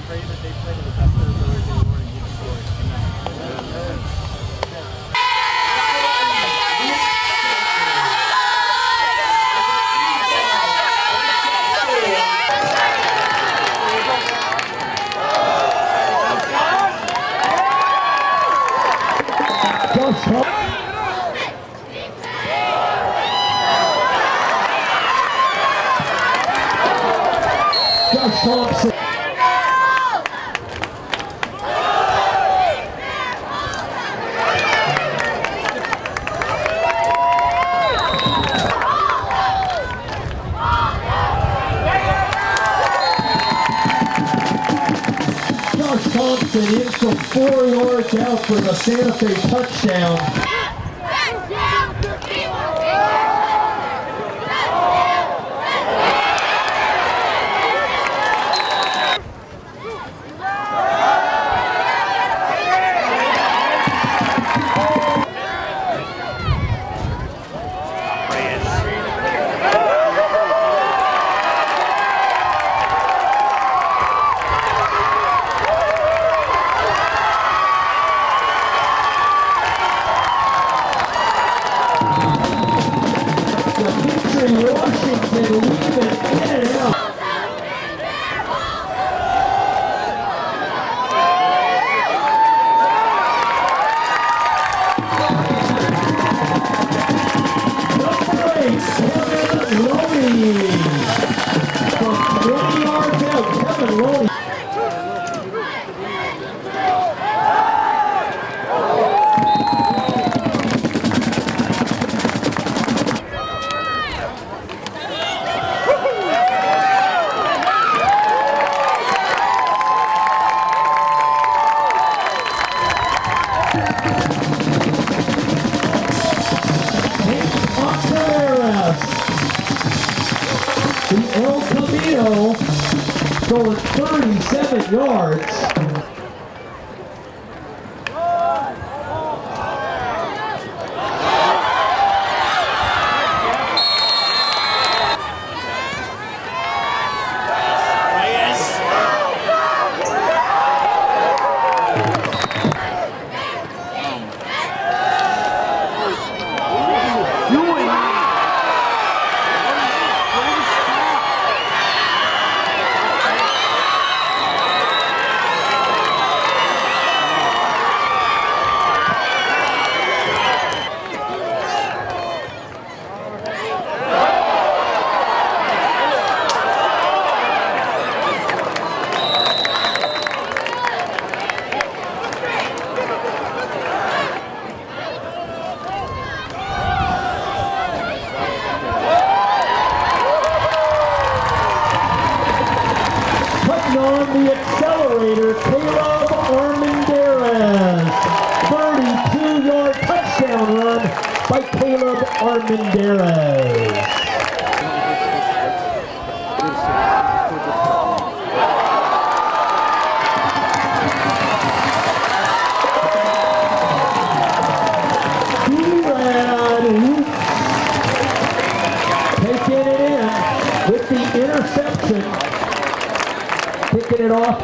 pray that they play to the best of their ability they want to get scores. Josh Thompson. Josh Thompson in from 4 yards out for the Santa Fe touchdown. Washington leaving in and out. Number 8, Kevin Loney. From 20 yards out, Kevin Loney. The El Camino going 37 yards. On the accelerator, Caleb Armendariz. 32-yard touchdown run by Caleb Armendariz. Taking it in with the interception. Picking it off.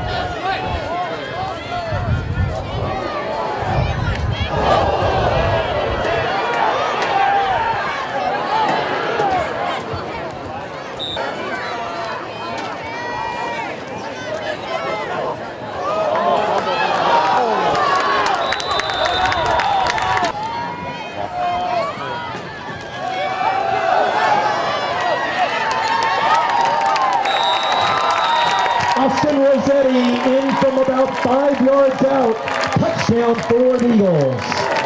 Austin Rossetti in from about 5 yards out. Touchdown for the Eagles.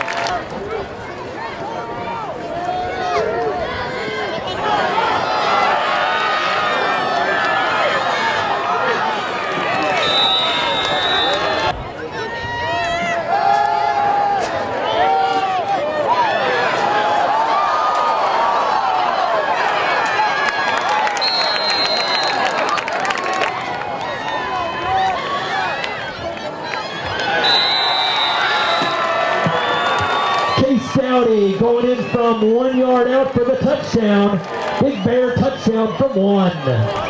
Saudi going in from 1 yard out for the touchdown. Big Bear touchdown from 1.